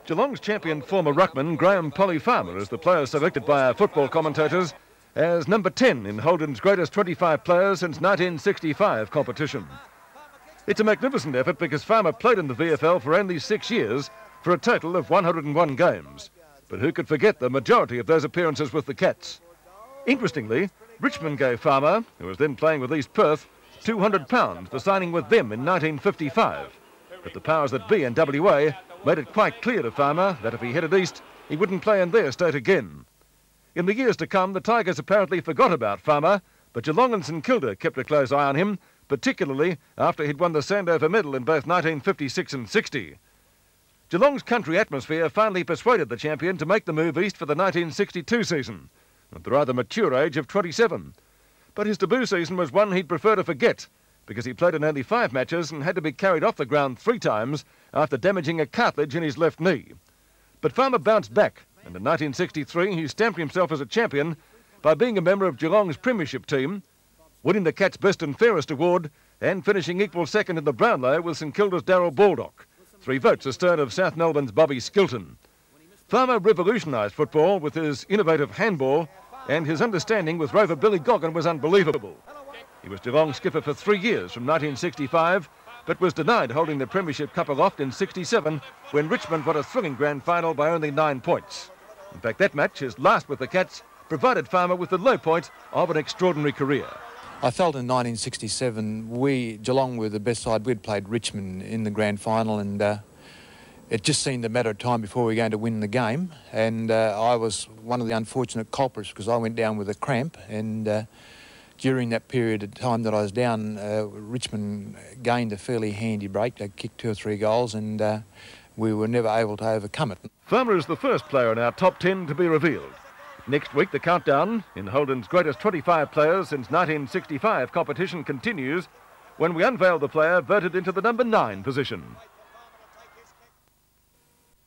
Geelong's champion former ruckman Graham Polly Farmer is the player selected by our football commentators as number 10 in Holden's greatest 25 players since 1965 competition. It's a magnificent effort because Farmer played in the VFL for only 6 years for a total of 101 games. But who could forget the majority of those appearances with the Cats? Interestingly, Richmond gave Farmer, who was then playing with East Perth, £200 for signing with them in 1955. But the powers that be in WA made it quite clear to Farmer that if he headed east, he wouldn't play in their state again. In the years to come, the Tigers apparently forgot about Farmer, but Geelong and St Kilda kept a close eye on him, particularly after he'd won the Sandover Medal in both 1956 and 60. Geelong's country atmosphere finally persuaded the champion to make the move east for the 1962 season, at the rather mature age of 27. But his debut season was one he'd prefer to forget, because he played in only 5 matches and had to be carried off the ground 3 times after damaging a cartilage in his left knee. But Farmer bounced back, and in 1963 he stamped himself as a champion by being a member of Geelong's premiership team, winning the Cats' Best and Fairest award and finishing equal second in the Brownlow with St Kilda's Darryl Baldock, 3 votes astern of South Melbourne's Bobby Skilton. Farmer revolutionised football with his innovative handball, and his understanding with rover Billy Goggin was unbelievable. He was Geelong's skipper for 3 years from 1965, but was denied holding the Premiership Cup aloft in 67 when Richmond won a thrilling grand final by only 9 points. In fact, that match, his last with the Cats, provided Farmer with the low point of an extraordinary career. I felt in 1967 Geelong were the best side. We'd played Richmond in the grand final, and it just seemed a matter of time before we were going to win the game. And I was one of the unfortunate culprits because I went down with a cramp, and during that period of time that I was down, Richmond gained a fairly handy break. They kicked 2 or 3 goals, and we were never able to overcome it. Farmer is the first player in our top 10 to be revealed. Next week, the countdown in Holden's greatest 25 players since 1965 competition continues when we unveil the player voted into the number 9 position.